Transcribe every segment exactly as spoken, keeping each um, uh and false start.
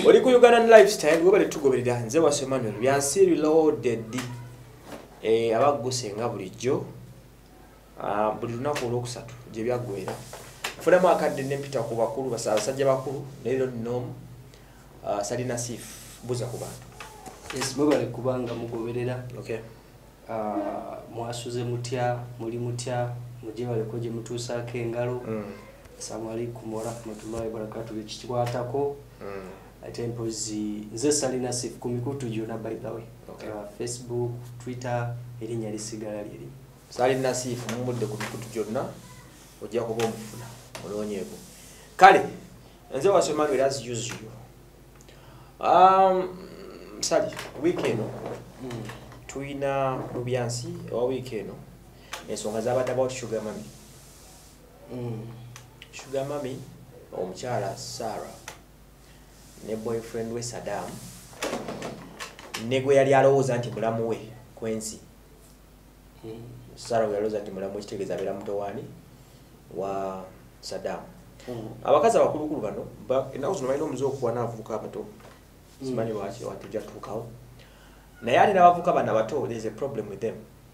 oli ku Ugandan lifestyle we bale tugoberera nze wa Emmanuel byansi reloaded eh abagusenga bulijjo ah buli lunaku olwokusatu gye byagwera fulama akadde nempita ku bakulu basajja bakulu lero nom uh, Salina Sif buza ku bantu yes mubale kubanga mugoberera okay ah mwasuze mutya muri mutya muje bale koje mutusaka engalo mm. Assalamu alaikum wa rahmatullahi wa barakatuh kikwatako mm. Atempozi nze Salina Sif ku mikutu yona by the way okay. uh, Facebook Twitter erinya lisigala liri Salina Sif mumudde ku mikutu jonna ojja kuba omufuna mulonyeeko kale nze wa Emmanuel as usual um sali weekend mm. tuina rubyansi wa weekend ensonga zabadde about sugar mami mm. Sugar mami omukyala Sarah ne boyfriend we Saddam ne gwe yali alowooza nti mulamu we kwensi mm. Sarah yalowooza nti mulamu we kitegeeza abeera muto wani wa Saddam mm. abakazi abakulukulu bano ennaku zino balina omuze okuwa n'abavubuka abato simanyi lwaki watujja tutuukawo naye ate n'abavubuka bano abato there is a problem with them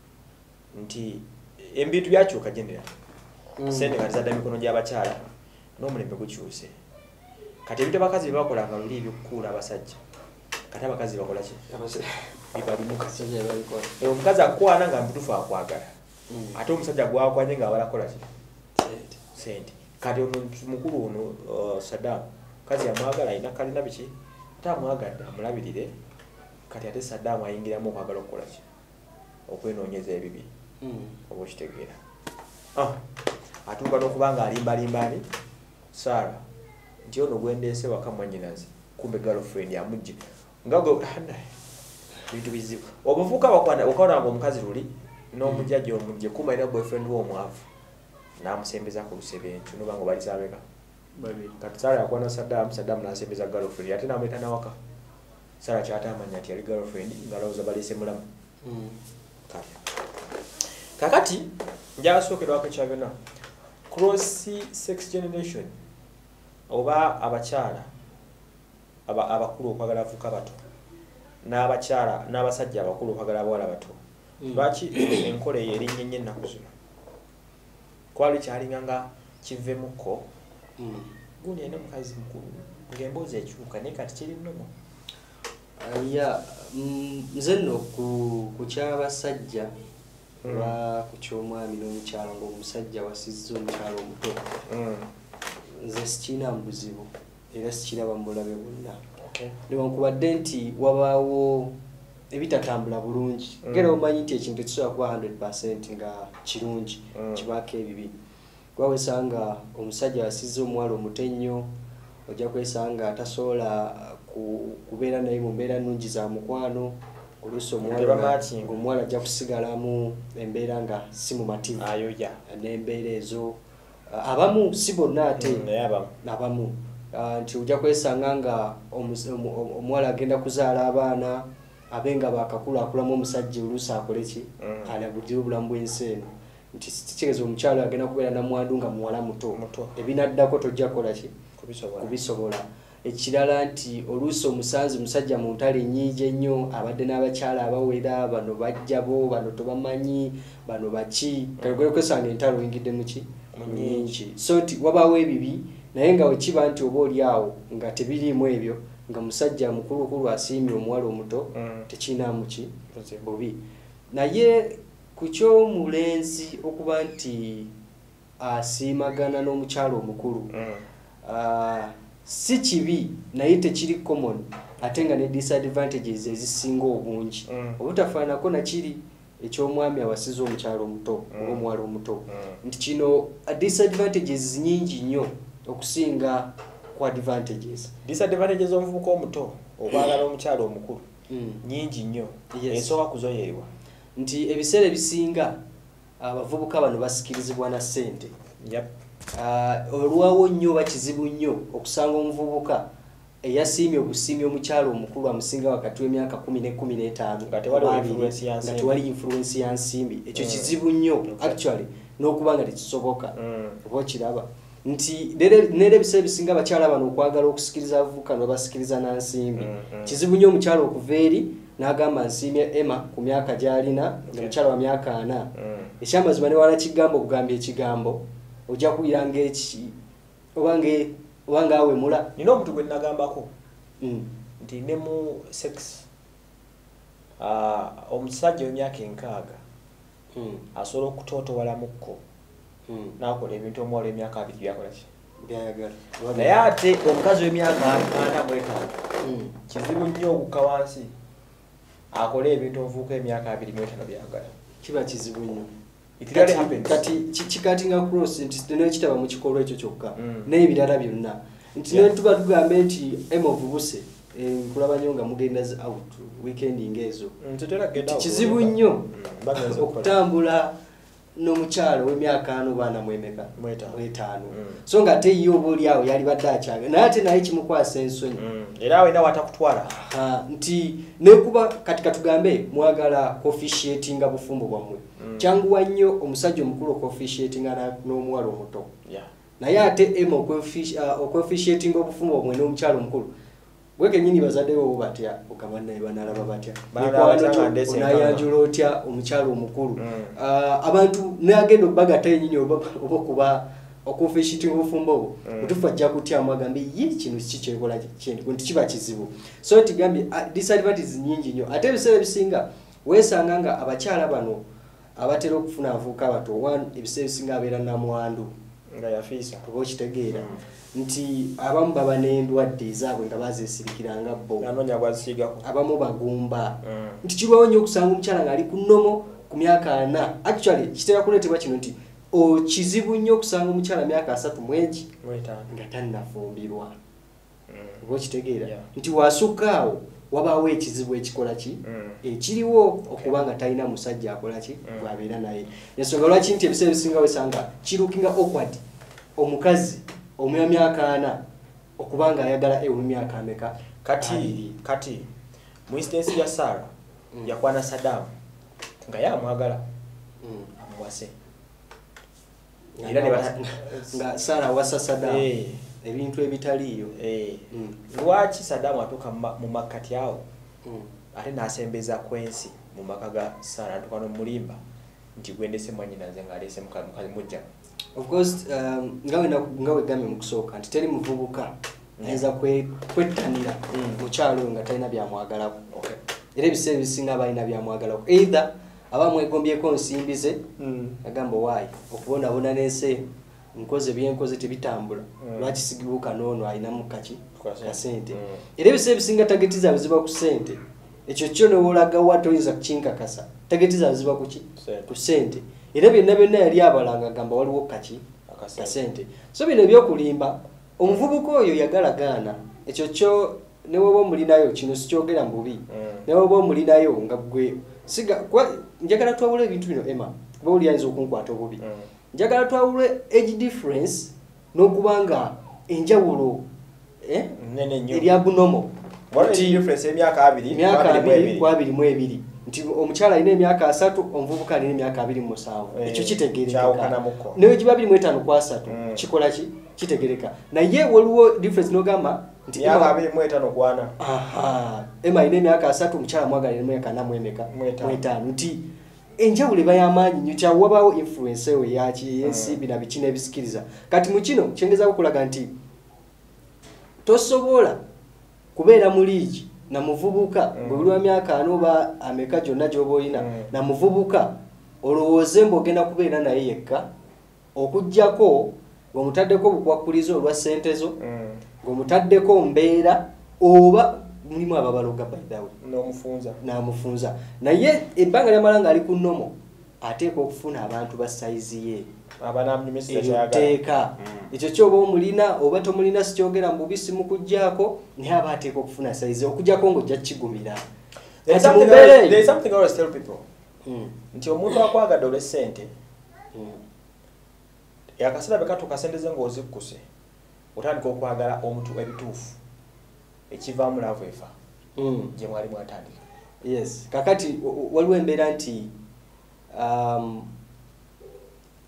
nti ebintu byakyuka generally mm. sente nga tezadda mikono gy'abakyala n'omulembe gukyuse kati ebintu abakazi bye bakolanga luli ebyokukuula abasajja kati abakazi bakola ki bibalimuka omukazi akukwana nga mutufu akwagala mm. ate omusajja gwakwanye nga abalakola ki sente kati omuntu mukulu ono uh, Saddam kazi yamwagala alina kalina biki ate amwagadde amulabirire kati ate Saddam ayingiramu okwagala okukola ki okwenoonyeza ebibi mm. oba okitegeera ah atuuka n'okubanga alimbalimbaani Sarah nti ono gwendeese waka mwannyinaze kumbe girlfriend yamujje nga gwe bintu bizibu obuvuka bakwana okaona ngo omukazi luli n'omujjajja omujje kumba ina boyfriend we omwavu n'amusembeza ku lusebenju noba ngo bali sabeka babiri kati Sarah yakwana Saddam Saddam n'asembeza girlfriend ate n'amuyita n'awaka Sarah kyatamanya nti yali girlfriend ng'alowooza baleese mulamu mm. kati kakati njasookerwako kya byonna cross sex generation oba abakyala aba abakulu okwagala avuka bato n'abakyala n'abasajja abakulu okwagala abawala bato lwaki mm. enkola eyo erinnya nnyo ennaku zino kwali kyalinga nga kivemuko mm. gundi ene mukazi mukulu ng'emboozi ekyuka naye kati kiri nnomo uh, yeah mm, nze nno ku kukyabasajja mm. lwa ku ky'omwami n'omukyala ng'omusajja wasizza omukyala omuto mm. nze sikina mbuzibu era sikiraba mulabe bonna okay. newankubadde nti wabaawo ebitatambula bulungi mm. ngera omanyi nti ekintu kisobola kuba one hundred percent nga kirungi mm. kibaako ebibi gwawesanga omusajja wasizza omuwala omuto ennyo ojja kwesanga atasobola kubeera naye mu mbeera nnungi za mukwano oluusi omuwala ajja kusigalamu embeera nga si mumativu ayoya n'embeera ezo abamu si bonna ate mm, abamu nti ojja kwesanga nga omuwala agenda kuzaala abaana abenga bakakulakulamu omusajja oluusi akole ki mm. alabudire obulamu bw'ensi eno nti kitegeeza omukyalo agenda kubeera namwandu nga muwala muto ebinaddako tojja kukola ki kubisobola ekirala nti oluusi omusanzi musajja mu ntale nyiije ennyo abadde n'abakyala abawera bano bajjabo bano tobamanyi bano baki kalekwesanga entalo oyingidde muki nyingi so nti wabaawo ebibi naye nga wekiba nti oba oli awo nga tebiriimu ebyo nga musajja mukulukulu asiimye omuwala omuto mm. tekiinaamu ki bubi naye ku ky'omulenzi okuba nti asiimagana n'omukyala omukulu mm. uh, si kibi naye tekiri common ate nga ne disadvantages ezisinga obungi mm. obutafaanako nakiri eky'omwami awasiza omukyala omuto oba mm. omuwala omuto mm. nti kino disadvantages nyingi nnyo okusinga ku advantages disadvantages omuvubuka omuto okwagala omukyala omukulu mm. nyingi nnyo yes. esooka kuzoyerwa nti ebiseera ebisinga abavubuka bano basikirizibwa na ssente yep. uh, olwawo nnyo bakizibu nnyo okusanga omuvubuka eyasiimye obusiimye omukyala omukulu amusinga wakati w'emyaka kumi ne kumi n'etaano nga tewali influence ya nsimbi ekyo mm. kizibu nnyo actually n'okuba nga tekisoboka mm. oba okiraba nti nere biseera bisinga abakyala bano okwagala okusikiriza abavubuka babasikiriza na nsimbi kizibu nnyo omukyala okuva eri n'agamba nsiimye Emma ku myaka gy'alina omukyala wa myaka ana ekyamazima ne wala kigambo okugambya ekigambo ojja kuwulira ng'eki obange obanga awemula nina omuntu gwe nnagambako nti ne mu sex omusajja w'emyaka enkaaga asobola okutootowalamuko n'akola ebintu omuwala emyaka abiri byakola ki byayagala naye ate omukazi w'emyaka ana mu etaano kizibu nnyo okukka wansi akola ebintu omuvubuka emyaka abiri mu etaano byagala kiba kizibu nnyo kati kati kikatinga cross nti tene kitaba mu kikolwa ekyo kyokka n'ebirala byonna nti ne tuba tugambe nti emovubuse nkulaba nnyo nga mugenda out weekending ezo kizibu nnyo okutambula n'omukyalo w'emyaka ano baana mwemeka mwetaano so nga ate ye oba oli awo yali badde akyaga naye ate naye kimukwasa ensonyi era awo ina watakutwala nti nekuba kati katugambe mwagala officiatinga bufumbo bwammwe kyanguwa nnyo omusajja omukulu okofficiatinga n'omuwala omuto naye ate ema okofficiatinga obufumbo bwammwe n'omukyalo omukulu gweke nyini bazaddewo bo batya okamana banalaba batya onayanjula otya omukyalo omukulu abantu nagenda okubagata enyinyi oba okuba okufishitinga obufumbo obwo otufa ajja kutyamu agambe ye kino kikyekola kintu nti kiba kizibu so tigambye disadvantages nyingi nnyo ate ebiseera bisinga weesanga nga abakyala bano abatera okufuna avuuka abato one ebiseera bisinga abeera namwandu nga yafiisa oba okitegeera nti abamu baba n'endwadde ezaabwe nga bazeesirikiranga bo abamu bagumba nti kirwawo nnyo okusanga omukyala ng'ali ku nnomo ku myaka ana actually kitera kuleetebwa kino nti kizibu nnyo okusanga omukyala myaka asatu mwegi nga tannafumbirwa oba okitegeera nti wasukka awo wabaawo ekizibu ekikola ki ekiriwo okuba nga talina musajja akola ki gwabeera naye ensonga lwaki nti ebiseera bisinga wesanga kirukinga awkward omukazi omya myaka ana okuba nga ayagala ewe myaka ameka kati kati mu instance ya Sarah yakwana Saddam nga yamwagala amuwase era ne nga Sarah wasa Saddam ebintu ebitaliyo lwaki Saddam atuka mu makati awo ate n'asembeza kwensi mu maka ga Sarah atuka no mulimba nti gwendese mwanyina nze ng'alese mukazi mujja of course um, ngawe na ngawe game mukusooka nti teri muvubuka ayinza kwe kwettanira mukyalo nga talina byamwagalako okay era ebiseera bisinga balina byamwagalako either abamwegombyeko nsimbize agamba waayi okubonabona n'ensi nkoze byenkoze tebitambula lwaki sigibuka noono alina mukaki kasente era ebiseera bisinga tageti zaawe ziba ku sente ekyo kyo newolaga watu oyinza kukinkakasa tageti zaawe ziba kuki ku sente era byonna byonna yali abalanga agamba waliwo kaki kasente so bino ebyokulimba omuvubuka oyo yagalagaana ekyo kyo newoba omulinayo kino sikyogera mbubi newoba omulinayo nga gwe siga njagala twawula ebintu bino Emma kuba oli ayinza okunkwata obubi njagala twawula age difference n'okubanga enjawulo eh nene nnyo eri abunomo wali difference emyaka abiri emyaka abiri kwa abiri mu ebiri nti omukyala alina emyaka asatu omuvubuka alina emyaka abiri mu musanvu ekyo kitegeereka naye kiba abiri mu etaano kwa asatu kikola ki kitegereka naye waliwo difference n'ogamba nti emyaka abiri mu etaano kwana aha Emma alina emyaka asatu omukyala mwagala alina emyaka ana mu emeka mu etaano nti enjawulo eba y'amaanyi nnyo kyawabaawo influence ewe yaki yensimbi na biki n'ebisikiriza kati mu kino kyengeza kukulaga nti tosobola kubeera mu liigi na muvubuka ng'oli wa myaka ano oba ameka gyonna gy'oba olina na muvubuka olowooze mb'ogenda kubeera naye yekka okuggyako ng'omutaddeko obukwakkulizo olwa ssente zo ng'omutaddeko mbeera oba mulimu ababaloga baydawe n'omufunza n'amufunza naye ebbanga lyamala ng'ali ku nnomo ateeka okufuna abantu ba sayizi ye eteeka ekyo kyoba omulina oba tomulina sikyogera mubisi mu kuggyako naye aba ateeka okufuna sayizi okuggyako ng'ojja kigumira nti omuntu akwagadde olw'essente akaseera bekatuuka sente ze ng'ozikkuse otandika okwagala omuntu ebituufu ekivaamu laavu efa gye mwali mwatandika yes kakati waliwo embeera nti um,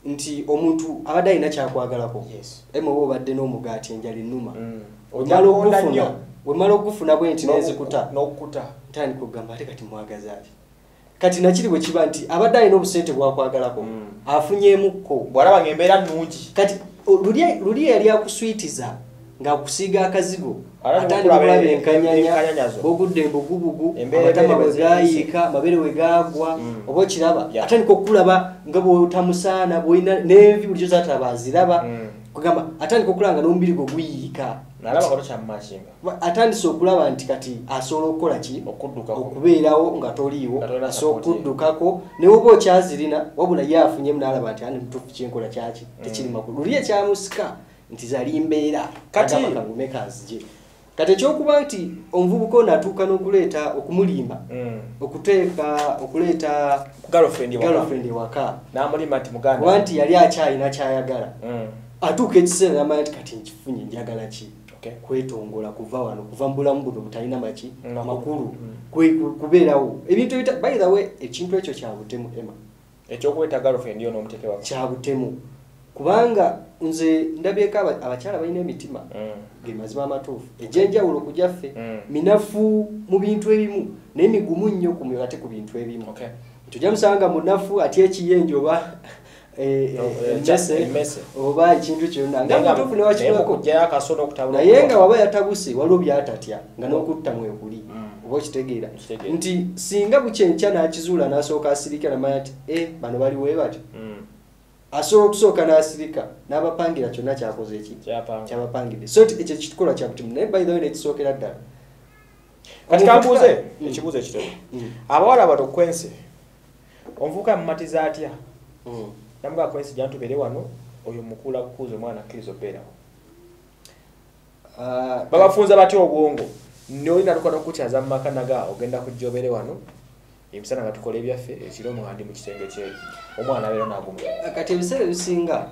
nti omuntu abadde alina kyakwagalako yes emu oba obadde n'omugaati enjala ennuma mm. omala ogufuna wemala ogufuna bwe nti nezikuta n'okukuta ntandi kugamba ate kati mwagaza ati kati nakiri bwe kiba nti abadde alina obusente bwakwagalako mm. afunyemukko bw'alaba ng'embeera nnungi kati luli yali akuswitiza ng'akusiiga akazigo atandika okulaba okulaba enkanyanya enkanyanyazo. bw'ogudde embugubugu Embeera amatama embeera bwe gayiika amabere we gaagwa Mm. oba okiraba Yeah. atandika okulaba nga bw'otamusaana bw'olina n'envi bulijjo z'atalaba aziraba Mm. kugamba atandika okulaba nga n'omubiri gwe guyiika nalaba kato kyamumakinga atandise okulaba nti kati asobola okukola ki okuddukako okubeerawo nga toliiwo Nga tolina asobola support ye. okuddukako ne woba okyazirina wabula ye afunyemu n'alaba nti ani mutuufu kyenkola kyaki tekiri makulu luli ekyamusika nti zali mbeera Kati- kangume kanzije kati ekyokuba nti omuvubuka ono atuuka n'okuleeta okumulimba Mm. okuteeka okuleeta girlfriend waka girlfriend ewaka n'amulimba nti kuba muganda nti yali akyalina kyayagala Mm. atuuka ekiseera n'amanya nti kati nkifunye njagala ki okay kwetongola kuva wano kuva mu bulamu buno butalina maki Mm. makulu Mm. kwe- ku- kubeerawo ebintu ebita by the way ekintu ekyo kya butemu ema ekyokuleeta girlfriend yo n'omuteeke waka kya butemu kubanga nze ndabyeko aba- abakyala balina emitima Mm. ge mazima amatuufu egy'enjawulo ku gyaffe Mm. minafu mu bintu ebimu naye migumu nnyo ku mwe ate ku bintu ebimu okay tujja musanga munafu atya ekiyenje oba eh, eh, No, eh, emmese emmese. oba ekintu kyonna nga mutuufu newakirako okugyayo akasono okutabula naye nga waba yatabuse waliwo byatatya nga n'okutta mwekuli Mm. oba okitegeera Nkitegeera. nti singa bukyenkya n'akizuula n'asooka asirika namanya nti e bano baliwe batyo Mm. asobola okusooka n'asirika n'abapangira kyonna kyakoze eki Kyapanga. kyabapangidde so nti ekyo kitukola kya butimu naye by the way nekisookera ddala kati kambuuze Mm. ekibuuzo ekitono Mm. abawala bato kwensi omuvubuka yamumatiza atya Mm. namugaa kwensi jantubeere wano oyo mukula kukuuza omwana akkiriza obeerawo Ah, babafunza batya obwongo nolina lukono kukyaza mu maka naga ogenda kujja obeere wano emisana nga tukola ebyaffe ekiro mwandi mu kisenge kyeru omwana abeera naguma kati ebiseera ebisinga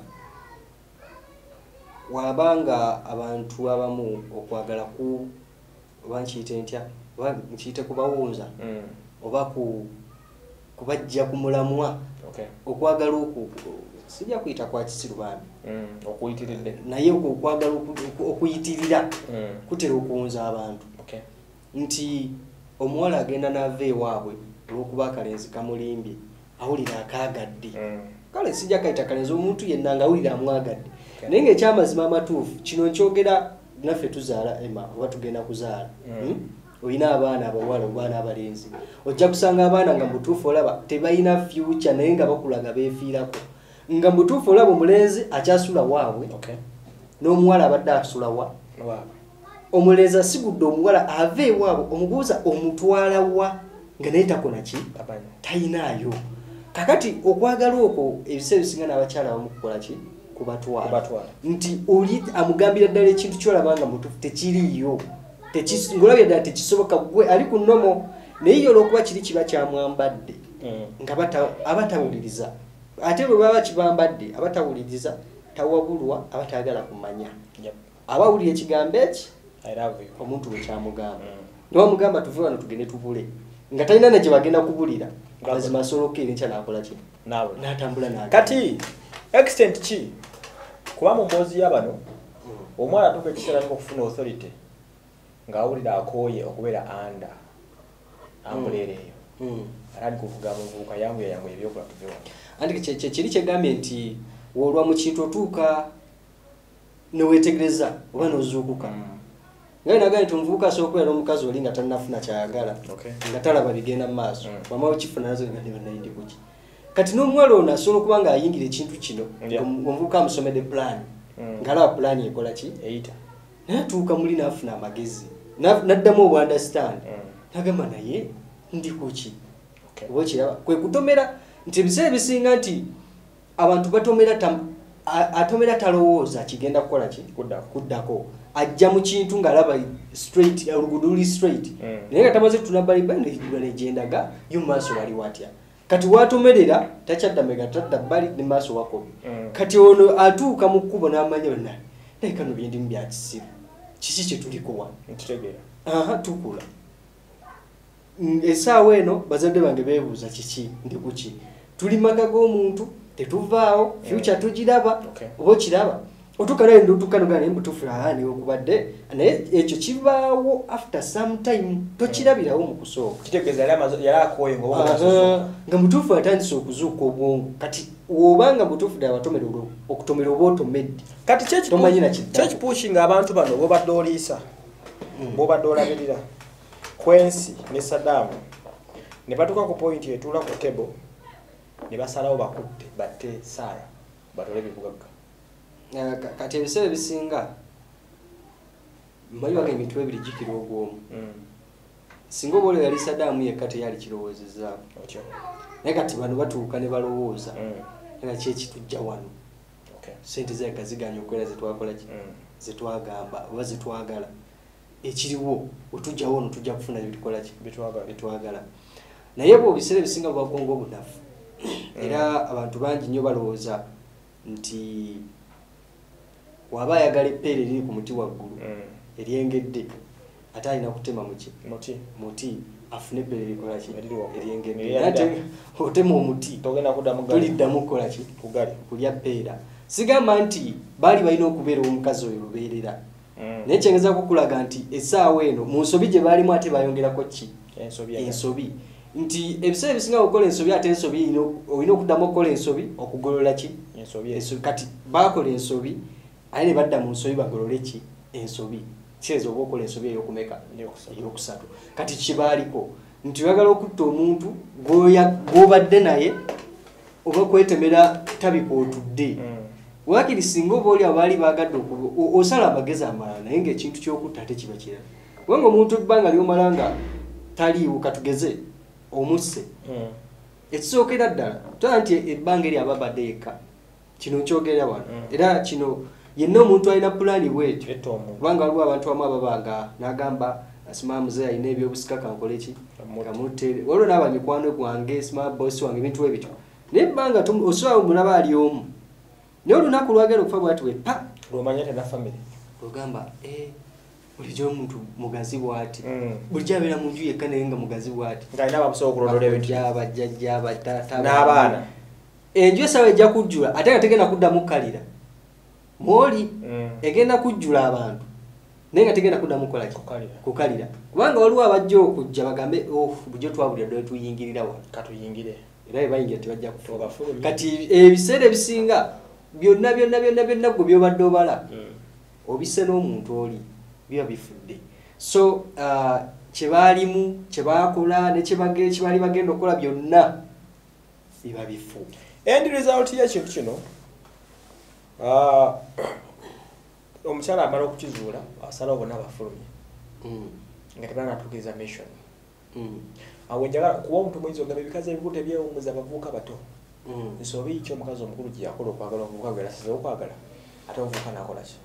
wabanga abantu abamu okwagala ku oba nkiyite ntya oba nkiyite kubawunza Mm. oba ku kubajja ku mulamwa okay okwagala oku sijja kuyita kwa kisiru bambi Mm. okuyitiridde naye okwo okwagala oku- oku- okuyitirira Mm. kutera okuwunza abantu okay nti omuwala agenda n'ava ewaabwe olw'okuba akalenzi kamulimbye awulira akaagadde Mm. kale sijja kayita kalenzi omuntu yenna nga awulira amwagadde Okay. naye ng'ekyamazima amatuufu kino nkyogera naffe tuzaala ema oba tugenda kuzaala Mm. Hmm? olina abaana abawala obaana abalenzi ojja kusanga abaana nga mutuufu olaba tebalina future naye nga bakulaga beefiirako nga mutuufu olaba omulenzi akyasula waabwe okay n'omuwala abadde asula wa wow omulenzi asigudde omuwala ava ewaabwe omubuuza omutwala wa nga naye takola ki tabanya tayinaayo kakati okwagala okwo ebiseera bisinga n'abakyala abamu kukola ki kubatwala kubatwala nti oli amugambira ddala ekintu kyolaba nga mutuufu tekiriiyo ngolabya ddala tekisoboka gwe ali ku nnomo naye ye olw'okuba kiri kiba kyamwambadde Mm. nga bata- abatawuliriza ate bwe baba kibambadde abatawuliriza tawabulwa abatayagala kumanya Yep. abawulira ekigambo eki I love you. omuntu bwe kyamugamba Mm. niwamugamba tuve wano tugende tubule nga talina na gye bagenda kubulira Nga- mazima asobola okukeera enkya n'akola ki Nawe. n'atambula n'agenda. Kati extent ki kuba mu mboozi y'abano omwana atuuka ekiseera n'okufuna authority ng'awulira akooye okubeera anda ambuleera eyo Mm. era ali kuvuga muvubuka yangu yangu ebyokola tuve wano anti kye- kye kiri kyegambye nti woolwa mu kintu otuuka neweetegereza oba n'ozuukuka nga nagambye nti omuvubuka asobola okubeera n'omukazi oli nga tannafuna kyayagala Okay. nga talaba bigenda mu maaso Mm. mama wekifuna nazo nga nebanayindi kuki kati n'omuwala ono asobola okuba nga ayingira ekintu kino Yeah. omuvubuka amusomedde pulaani Mm. ng'alaba pulaani ekola ki eyita naye atuuka muli n'afuna amagezi Na- n'addamu obu understand Mm. nagamba naye ndi kuki Okay. oba kiraba kwe kutomera nti ebiseera ebisinga nti abantu batomera tam- a- atomera talowooza kigenda kukola ki Kuddako. kuddako ajja mu kintu ng'alaba straight oluguudo luli straight Mm. naye nga tamaze tunabbaliba negyendaga yo mu maaso wali watya kati watomerera takyadda mega tadda bbali ne maaso wakobi Mm. kati ono atuuka mu kkubo n'amanya bonna naye kano byendimu bya kisiru kiki kye tulikuwa Nkitegeera. aha tukula Mm, essaawa eno bazadde bange beebuuza kiki ndi kuki tuli maka g'omuntu tetuvaawo future tugiraba Okay. oba okiraba otuuka naye ndotukanoga naye mbutuufu naye okubadde naye ekyo kivaawo after some time tokirabirawo mu kusooka kitegeeza yali amaze yali akooye Aha, nga mutuufu atandise okuzuuka obwongo kati wobanga mutuufu ddala watomera olwo okutomera oba otomedde kati tomanyi na kiddako. kyekipuushinga abantu bano bobadde oliisa bobadde olabirira Kwensi ne Saddam ne batuuka ku point etuula ku table ne basalawo bakutte batte saaya batole ebibugagga. Ah, ka- kati ebiseera ebisinga mmanyi waga emitwe ebiri gikira ogw'omu singa oba olwo yali Saddam yekka teyali kirowoozezzaako Otyo. naye kati bano batuuka ne balowooza Mm. nga kyekitujja wano Okay. sente zaika ziganya okubeera zetwakola ki Mm. zetwagamba oba zetwagala ekiriwo wetujjawo ono tujja kufuna bitukola ki Bitwagala. bitwagala naye bwe ebiseera ebisinga bwagonga obunafu era abantu bangi nnyo balowooza nti waba ayagala eppeera eriri ku muti waggulu Mm. eryengedde ate alina kutema muki Muti. muti afune eppeera erikola ki Eriri waggulu. eryengedde Eryadda. ate otema omuti Togenda kuddamu gali. toliddamu kukola ki Kugali. kulya ppeera sigamba nti baali balina okubeera omukazi oyo lubeerera Mm. naye kyengeza kukulaga nti essaawa eno mu nsobi gye baalimu ate bayongerako ki Ensobi. eno. ensobi nti ebiseera ebisinga okukola ensobi ate ensobi erina- olina okuddamu okukola ensobi okugolola ki Ensobi. eno. ensobi kati bakola ensobi aye ne badda mu nsobi bagolole ki ensobi kireza oba okola ensobi eyokumeka Eyokusatu. eyokusatu kati kibaaliko nti oyagala okutta omuntu gwoya- gw'obadde naye oba kwetemera tabika otudde Mm. wakiri singa oba oli abaali bagadde okuba o- osala amagezi amalala naye ng'ekintu ky'okutta ate kiba kirala kubanga omuntu ebbanga ly'omala nga taliiwo katugeze omusse Mm. ekisookera ddala tola nti ebbanga eri aba badde yekka kino nkyogera wano Mm. era kino yenna omuntu alina pulaani bwetyo Etta omuntu. kubanga waliwo abantu bamu ababanga n'agamba asima muzeeyi alina ebyobusika kankole ki Kamutte. kamutte waliwo n'aba mikwano gwange sima bosi wange ebintu ebityo naye ebbanga tumu- osobola omulaba ali omu naye olunaku lwagenda okufa bwati we pa Lwomanya tena family. ogamba eh, bulijjo omuntu mugazi bw'ati Mm. bulijjo abeera mu nju yekka naye nga mugazi bw'ati Ng'alina abamusobola okulondola ebintu. abajjajja abataata N'abaana. enju esaawa ejja kujjula ate nga tegenda kuddamu kkalira mwoli Mm. egenda kujjula abantu naye nga tegenda kuddamu kukola ki Kukalira. kukalira kubanga waliwo abajja okujja bagambe oh bujjo twabulira ddala tuyingirira wano Katuyingire. era bwe bayingira tebajja kufa Tobafulumya. kati ebiseera ebisinga byonna byonna byonna byonna gwe byobadde obala Mm. obisse n'omuntu oli biba bifudde so uh, kyebaalimu kyebakola ne kyebage- kyebaali bagenda okukola byonna biba bifu End result y'ekintu kino ah, omukyala amala okukizuula asalawo bonna bafulumye Mm, nga tebanatuukiriza mission. mm, Awo njagala kuba omuntu muyinza ogamba ebikazi ebikulu tebyewummuza abavubuka bato. mm. Nsobi ki omukazi omukulu gye yakola okwagala omuvubuka gwe yasize okwagala ate omuvubuka n'akola ki?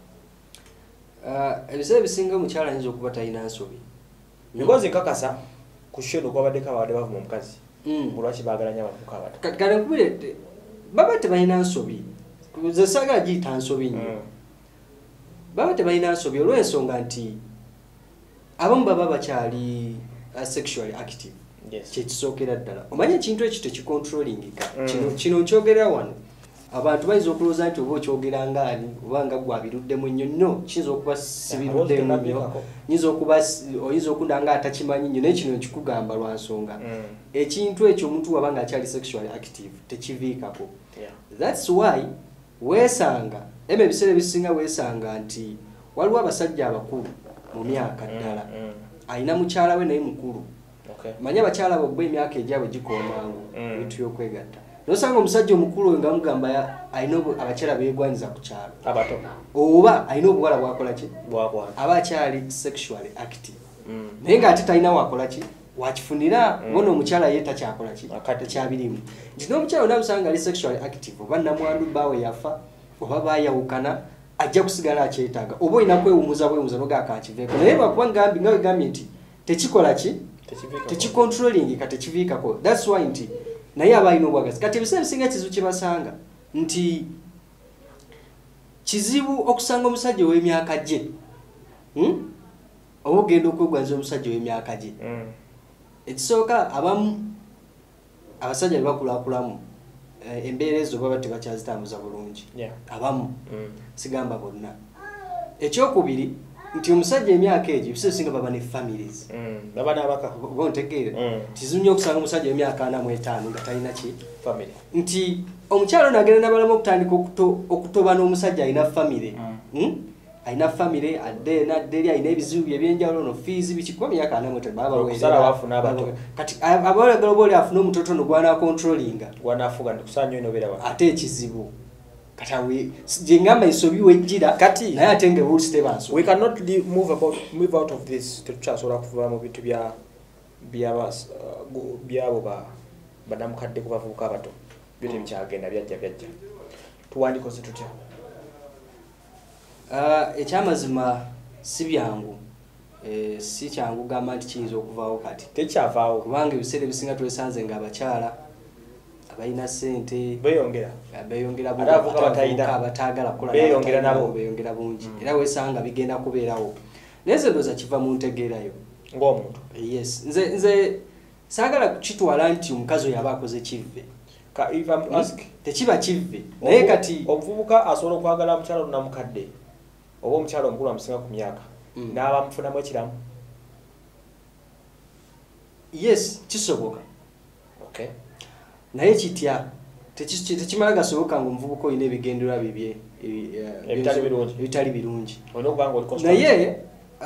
Uh, ebiseera ebisinga omukyala ayinza okuba talina nsobi Because nkakasa ku sheno kwabaddeko abadde bavuma omukazi. Mm. Lwaki baagala nnyo abavubuka abato? kati kale nkubire te- baba tebalina nsobi ze saagala giyita nsobi nnyo Mm. baba tebalina nsobi olw'ensonga nti abamu baba bakyali uh, sexually active Yes. kyekisookera ddala omanye ekintu ekyo tekicontrolingika Mm. kino kino nkyogerera wano abantu bayinza okulowooza nti oba okyogera ngaani oba nga gwabiruddemu nnyo no kiyinza okuba sibiruddemu nnyo nyinza okuba si- oyinza okunda nga atakimanyi nnyo naye kino nkikugamba lwa nsonga Mm. ekintu ekyo omuntu waba nga akyali sexually active tekiviikako Yeah. thats why weesanga ema ebiseera ebisinga weesanga nti waliwo abasajja abakulu mu myaka ddala Mm. Mm. alina mukyala we naye mukulu Okay. manye abakyala bogba emyaka egyabwe gikoomangu Mm. ebintu byokwegatta nosanga omusajja omukulu oyo nga mugamba ya- alina obu- abakyala beegwanyiza ku kyalo Abato. oba alina obuwala bwakola ki Bwakwana. aba akyali sexually active Mm. naye ng'ate talina wakola ki wakifunira Mm. bona omukyala ye takyakola ki Akati. takyabirimu nti n'omukyala onamusanga ali sexually active oba namwandu baawe yafa oba baayawukana ajja kusigala akyetaaga oba olina kwewumuza bwewumuza nogakakiveeko naye lwakuba ngambi nga wegambye nti tekikola ki Tekiviikako. tekicontrolingika tekiviikako thats why nti naye aba alina obwagazi kati ebiseera bisinga ekizibu kyebasanga nti kizibu okusanga omusajja ow'emyaka gye hmm? oba ogenda okwegwanyiza omusajja ow'emyaka gye Mm. ekisooka abamu abasajja bebakulakulamu embeera ezo baba tebakyazitambuza bulungi Yeah. abamu Mm. sigamba bonna ekyokubiri nti omusajja emyaka egyo ebiseera singa baba ne families Mm. Baba n'abaka. bontegeere Mm. kizibu okusanga omusajja emyaka ana mu etaano nga talina ki Family. nti omukyalo nagenda nabalamu okutandika okuto- okutoba n'omusajja alina famire Mm. Hmm? alina famire adde nadde eri alina ebizibu bye ebyenjawulo no fees bikikuba myaka ana mu etaano baba Okusala baweerera- bafuna abato. kati abalagala oba oli afuna omutotono gwana controllinga Gwanafuga ndi kusanyo ino bera wa. ate ekizibu kati awe gye ngamba ensobi wejjira Kati- naye ate nga rules tebanso We cannot leave, move about move out of this tetuchasobola kuva mu bintu bya byabas uh, byabo ba banamukadde ku bavubuka abato byo tebikyagenda byajja byajja tuwandikoze tutya. Ah, ekyamazima si byangu eh, si kyangu gamba nti kiyinza okuvaawo kati Tekyavaawo kubanga ebiseera ebisinga twesanze nga abakyala abalina ssente beyongera beeyongera Ate abavubuka batayina. abataagala kukola Beeyongera n'abatayina nabo. beeyongera bungi Mm. era weesanga bigenda kubeerawo naye nze ndooza kiva mu ntegeerayo ng'omuntu. yes nze nze saagala kukitwala nti omukazi oyo aba akoze kivve Ka if I'm ask tekiba kivve naye kati omuvubuka asobola okwagala omukyalo namukadde oba omukyalo omukulu amusinga ku myaka Mm. n'abamufunamu ekiramu. yes kisoboka Okay. naye kitya Teki- tekimala gasoboka nga omuvubuka olina ebigendererwa bibye ebi- eh, Ebitali birungi. ebitali birungi Olina okuba nga oli constant. naye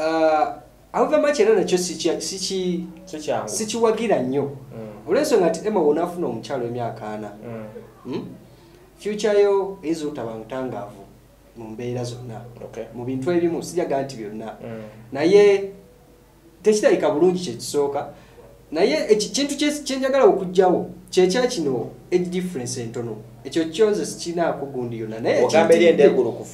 however much era nakyo siki- siki- si kyangu. sikiwagira nnyo Mm. olwensonga nti ema wonaafuna omukyalo emyaka ana Mm. Hmm? future yo eyinza otaba ntangaavu mu mbeera zonna Okay. mu bintu ebimu sijaga nti byonna Mm. naye tekirabika bulungi kyekisooka naye ekintu kyenjagala okugjawo kyekya kino age difference entono ekyo kyonze sikinaako gundi yonna naye Ogamba eri endegulukufu.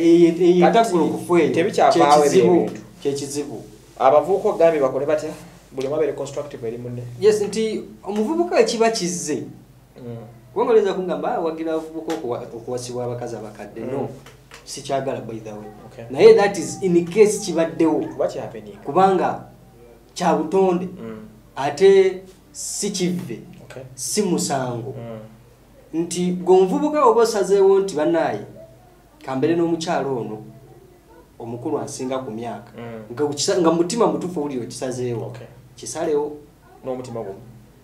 etagulukufu eyo Tebikyavaawo ebyo kyekizibu ebintu. kyekizibu Abavubuka ogambye bakole batya buli mwabere constructive eri munne. yes nti omuvubuka ekiba kizze Mm. kubanga oleza kungamba "Ah, wagira abavubuka okuwa- okuwasibwa abakazi abakadde no Mm. sikyagala by the way Okay. naye that is in case kibaddewo Kuba kyapeniika. kubanga kya butonde Mm. ate si kivve Okay. si musango Mm. nti gweomuvubuka oba osazeewo nti bannaaye kambere n'omukyalo ono omukulu asinga ku myaka Mm. nga ukisa- nga mutima mutufu owulire okisazeewo Okay. kisalewo N'omutima gumu.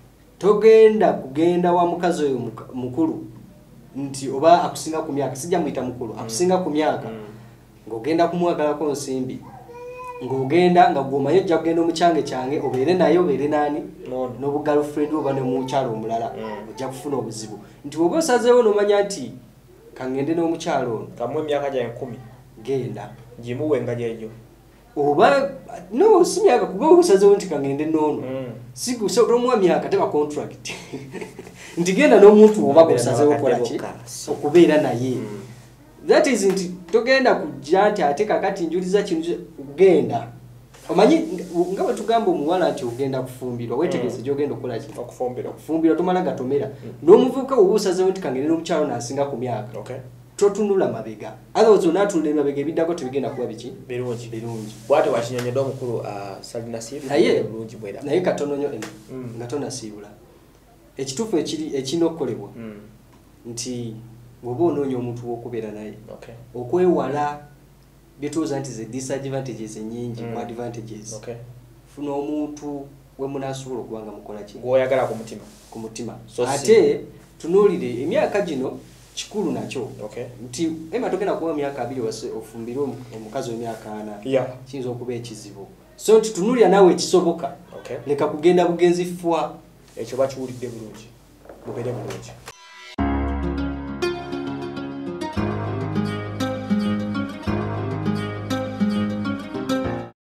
togenda kugenda wa mukazi oyo muka- mukulu nti oba akusinga ku myaka sijja muyita mukulu akusinga ku myaka Mm. ng'ogenda kumwagalako nsimbi ng'ogenda nga gw'omanyi ojja kugenda omukyange kyange obeere naye obeere naani N'ono. n'obugirlfriend oba ne mukyalo omulala Mm. ojja kufuna obuzibu nti bw'oba osazeewo n'omanya nti kangende n'omukyalo ono Kamuwe emyaka gya enkumi. genda Gimuwe nga gyegyo. oba no si myaka kuba osazeewo nti kangende n'ono Mm. sigusa tomuwa myaka teba contract nti genda n'omuntu oba gosazeewo kola ki Bokka. okubeera naye Mm. that is nti togenda kujja nti ate kakati njuliza kino genda omanyi nga- nga bwe tugamba omuwala nti ogenda kufumbirwa weetegereze gyogenda okukola ki Okufumbira. okufumbirwa tomala gatomera n'omuvubuka woba osazeewo nti kangende n'omukyalo n'asinga ku myaka Okay. totunula mabega otherwise onaatulula emabega ebiddako tebigenda kuba biki Birungi. birungi Bwate wakinyonyedde omukulu uh, Salina Sif. naye bulungi bwera. naye katono nnyo eno Mm. nga tonasiibula ekituufu ekiri ekirina okukolebwa Mm. nti bw'oba onoonya omuntu w'okubeera naye Okay. okwewala byetuuza nti ze disadvantages ennyingi Mm. mu advantages Okay. funa omuntu we munaasobola okuba nga mukola ki Gw'oyagala ku mutima. ku mutima So ate tunuulire emyaka gino kikulu nakyo Okay. nti ema togenda kuba emyaka abiri wase ofumbire omu- omukazi w'emyaka ana Yeah. kiyinza okuba ekizibu so nti tunuulira naawe ekisoboka Okay. leka kugenda bugenzi fwa Ekyo bakiwulidde bulungi. Bubeere bulungi.